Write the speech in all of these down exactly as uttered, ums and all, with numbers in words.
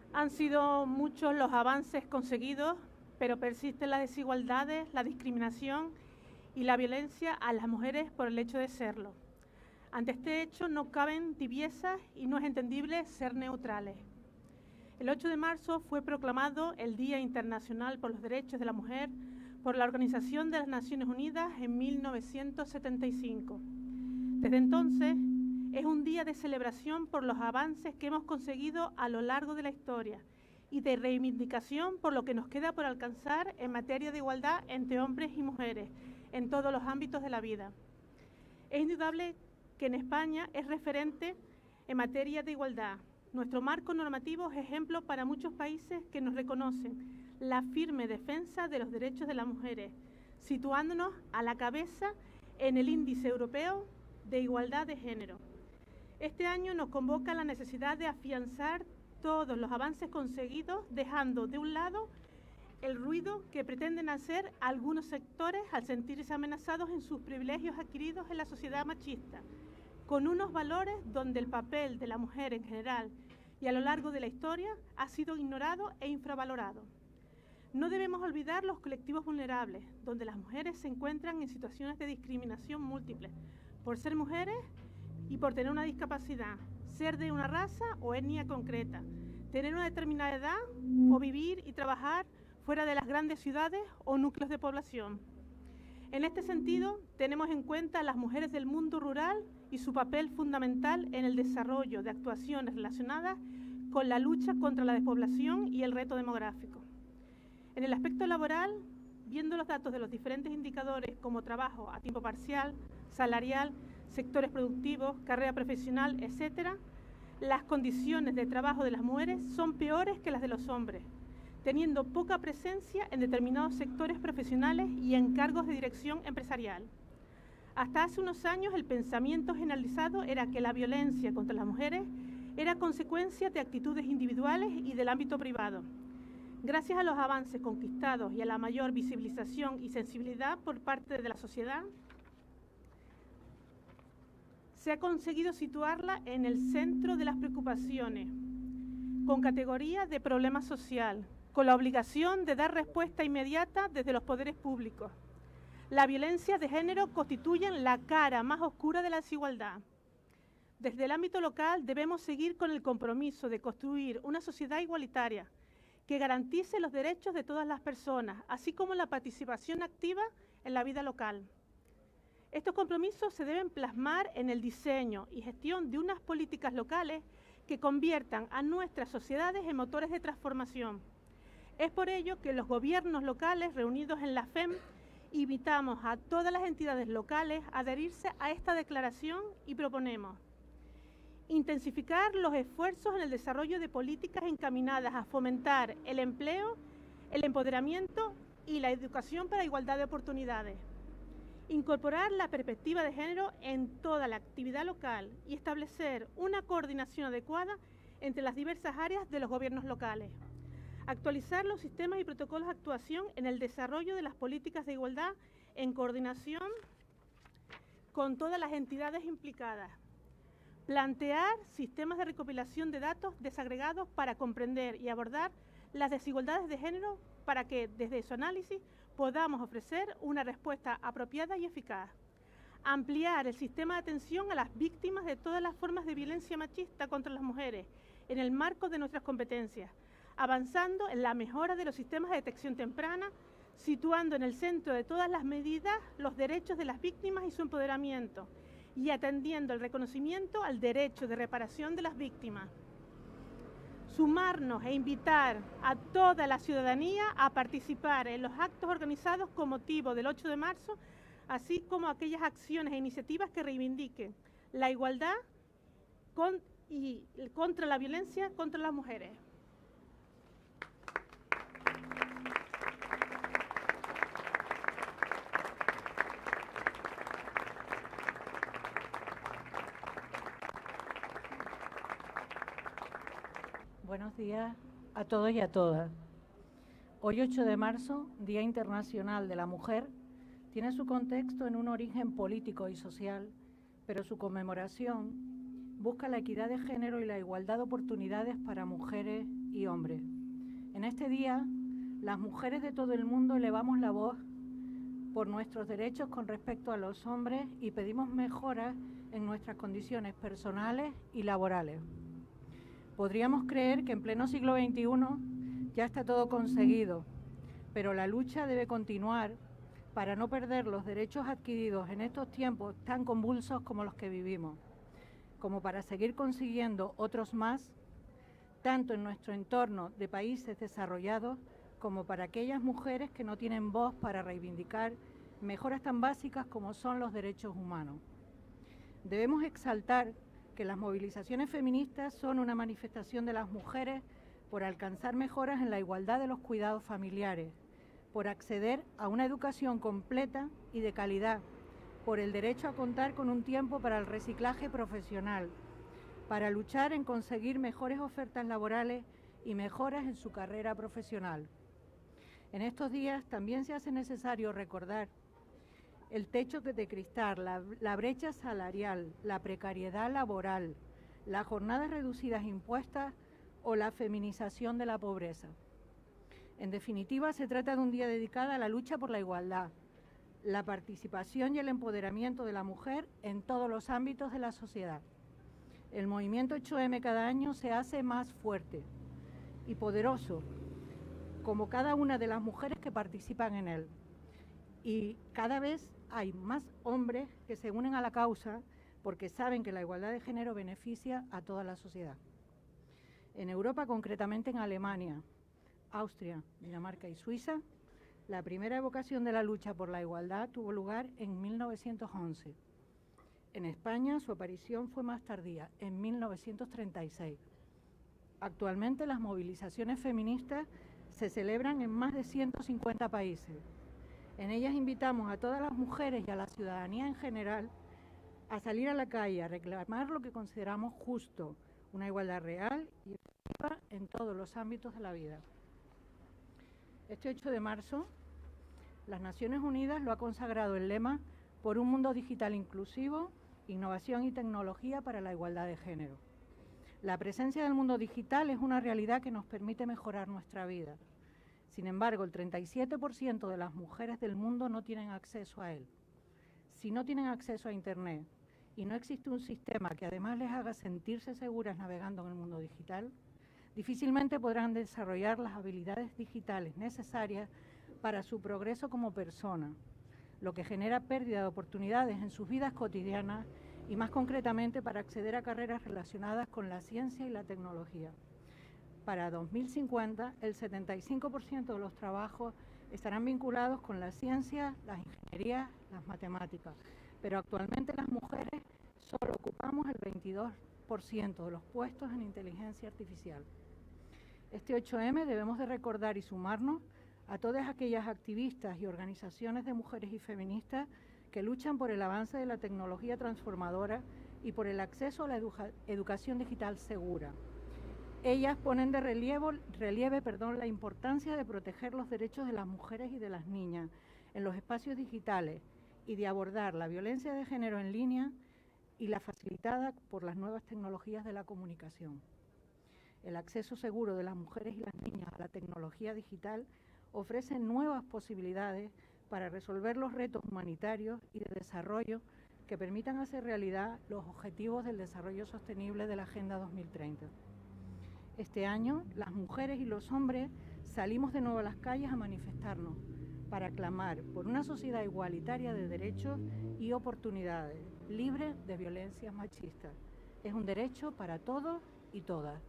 Han sido muchos los avances conseguidos, pero persisten las desigualdades, la discriminación y la violencia a las mujeres por el hecho de serlo. Ante este hecho no caben tibiezas y no es entendible ser neutrales. El ocho de marzo fue proclamado el Día Internacional por los Derechos de la Mujer por la Organización de las Naciones Unidas en mil novecientos setenta y cinco. Desde entonces, es un día de celebración por los avances que hemos conseguido a lo largo de la historia y de reivindicación por lo que nos queda por alcanzar en materia de igualdad entre hombres y mujeres en todos los ámbitos de la vida. Es indudable que en España es referente en materia de igualdad. Nuestro marco normativo es ejemplo para muchos países que nos reconocen la firme defensa de los derechos de las mujeres, situándonos a la cabeza en el índice europeo de igualdad de género. Este año nos convoca la necesidad de afianzar todos los avances conseguidos, dejando de un lado el ruido que pretenden hacer algunos sectores al sentirse amenazados en sus privilegios adquiridos en la sociedad machista, con unos valores donde el papel de la mujer en general y a lo largo de la historia ha sido ignorado e infravalorado. No debemos olvidar los colectivos vulnerables, donde las mujeres se encuentran en situaciones de discriminación múltiple, por ser mujeres y por tener una discapacidad, ser de una raza o etnia concreta, tener una determinada edad o vivir y trabajar fuera de las grandes ciudades o núcleos de población. En este sentido, tenemos en cuenta a las mujeres del mundo rural y su papel fundamental en el desarrollo de actuaciones relacionadas con la lucha contra la despoblación y el reto demográfico. En el aspecto laboral, viendo los datos de los diferentes indicadores como trabajo a tiempo parcial, salarial, sectores productivos, carrera profesional, etcétera, las condiciones de trabajo de las mujeres son peores que las de los hombres, teniendo poca presencia en determinados sectores profesionales y en cargos de dirección empresarial. Hasta hace unos años el pensamiento generalizado era que la violencia contra las mujeres era consecuencia de actitudes individuales y del ámbito privado. Gracias a los avances conquistados y a la mayor visibilización y sensibilidad por parte de la sociedad, se ha conseguido situarla en el centro de las preocupaciones, con categoría de problema social, con la obligación de dar respuesta inmediata desde los poderes públicos. La violencia de género constituye la cara más oscura de la desigualdad. Desde el ámbito local debemos seguir con el compromiso de construir una sociedad igualitaria que garantice los derechos de todas las personas, así como la participación activa en la vida local. Estos compromisos se deben plasmar en el diseño y gestión de unas políticas locales que conviertan a nuestras sociedades en motores de transformación. Es por ello que los gobiernos locales reunidos en la F E M invitamos a todas las entidades locales a adherirse a esta declaración y proponemos intensificar los esfuerzos en el desarrollo de políticas encaminadas a fomentar el empleo, el empoderamiento y la educación para igualdad de oportunidades. Incorporar la perspectiva de género en toda la actividad local y establecer una coordinación adecuada entre las diversas áreas de los gobiernos locales. Actualizar los sistemas y protocolos de actuación en el desarrollo de las políticas de igualdad en coordinación con todas las entidades implicadas. Plantear sistemas de recopilación de datos desagregados para comprender y abordar las desigualdades de género para que, desde su análisis, podamos ofrecer una respuesta apropiada y eficaz. Ampliar el sistema de atención a las víctimas de todas las formas de violencia machista contra las mujeres en el marco de nuestras competencias, avanzando en la mejora de los sistemas de detección temprana, situando en el centro de todas las medidas los derechos de las víctimas y su empoderamiento, y atendiendo el reconocimiento al derecho de reparación de las víctimas. Sumarnos e invitar a toda la ciudadanía a participar en los actos organizados con motivo del ocho de marzo, así como aquellas acciones e iniciativas que reivindiquen la igualdad con, y contra la violencia contra las mujeres. Buenos días a todos y a todas. Hoy, ocho de marzo, Día Internacional de la Mujer, tiene su contexto en un origen político y social, pero su conmemoración busca la equidad de género y la igualdad de oportunidades para mujeres y hombres. En este día, las mujeres de todo el mundo elevamos la voz por nuestros derechos con respecto a los hombres y pedimos mejoras en nuestras condiciones personales y laborales. Podríamos creer que en pleno siglo veintiuno ya está todo conseguido, pero la lucha debe continuar para no perder los derechos adquiridos en estos tiempos tan convulsos como los que vivimos, como para seguir consiguiendo otros más, tanto en nuestro entorno de países desarrollados como para aquellas mujeres que no tienen voz para reivindicar mejoras tan básicas como son los derechos humanos. Debemos exaltar que las movilizaciones feministas son una manifestación de las mujeres por alcanzar mejoras en la igualdad de los cuidados familiares, por acceder a una educación completa y de calidad, por el derecho a contar con un tiempo para el reciclaje profesional, para luchar en conseguir mejores ofertas laborales y mejoras en su carrera profesional. En estos días también se hace necesario recordar el techo de cristal, la, la brecha salarial, la precariedad laboral, las jornadas reducidas impuestas o la feminización de la pobreza. En definitiva, se trata de un día dedicado a la lucha por la igualdad, la participación y el empoderamiento de la mujer en todos los ámbitos de la sociedad. El movimiento ocho eme cada año se hace más fuerte y poderoso, como cada una de las mujeres que participan en él. Y cada vez hay más hombres que se unen a la causa porque saben que la igualdad de género beneficia a toda la sociedad. En Europa, concretamente en Alemania, Austria, Dinamarca y Suiza, la primera evocación de la lucha por la igualdad tuvo lugar en mil novecientos once. En España, su aparición fue más tardía, en mil novecientos treinta y seis. Actualmente, las movilizaciones feministas se celebran en más de ciento cincuenta países. En ellas invitamos a todas las mujeres y a la ciudadanía en general a salir a la calle, a reclamar lo que consideramos justo, una igualdad real y efectiva en todos los ámbitos de la vida. Este ocho de marzo, las Naciones Unidas lo ha consagrado el lema por un mundo digital inclusivo, innovación y tecnología para la igualdad de género. La presencia del mundo digital es una realidad que nos permite mejorar nuestra vida. Sin embargo, el treinta y siete por ciento de las mujeres del mundo no tienen acceso a él. Si no tienen acceso a Internet y no existe un sistema que además les haga sentirse seguras navegando en el mundo digital, difícilmente podrán desarrollar las habilidades digitales necesarias para su progreso como persona, lo que genera pérdida de oportunidades en sus vidas cotidianas y más concretamente para acceder a carreras relacionadas con la ciencia y la tecnología. Para dos mil cincuenta, el setenta y cinco por ciento de los trabajos estarán vinculados con la ciencia, las ingenierías, las matemáticas, pero actualmente las mujeres solo ocupamos el veintidós por ciento de los puestos en inteligencia artificial. Este ocho eme debemos de recordar y sumarnos a todas aquellas activistas y organizaciones de mujeres y feministas que luchan por el avance de la tecnología transformadora y por el acceso a la educa- educación digital segura. Ellas ponen de relieve, relieve perdón, la importancia de proteger los derechos de las mujeres y de las niñas en los espacios digitales y de abordar la violencia de género en línea y la facilitada por las nuevas tecnologías de la comunicación. El acceso seguro de las mujeres y las niñas a la tecnología digital ofrece nuevas posibilidades para resolver los retos humanitarios y de desarrollo que permitan hacer realidad los objetivos del desarrollo sostenible de la Agenda dos mil treinta. Este año, las mujeres y los hombres salimos de nuevo a las calles a manifestarnos para clamar por una sociedad igualitaria de derechos y oportunidades, libre de violencias machistas. Es un derecho para todos y todas.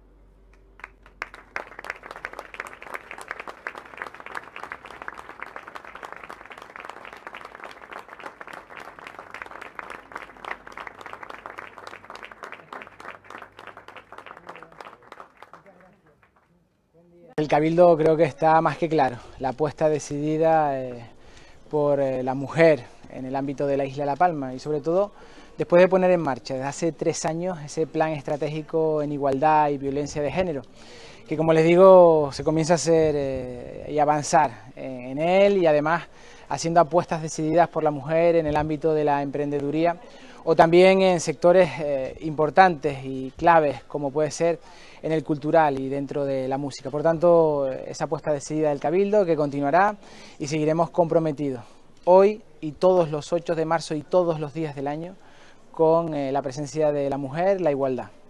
El Cabildo creo que está más que claro, la apuesta decidida eh, por eh, la mujer en el ámbito de la isla de La Palma y sobre todo después de poner en marcha desde hace tres años ese plan estratégico en igualdad y violencia de género, que como les digo se comienza a hacer eh, y avanzar en él y además haciendo apuestas decididas por la mujer en el ámbito de la emprendeduría, o también en sectores eh, importantes y claves como puede ser en el cultural y dentro de la música. Por tanto, esa apuesta decidida del Cabildo que continuará y seguiremos comprometidos hoy y todos los ocho de marzo y todos los días del año con eh, la presencia de la mujer, la igualdad.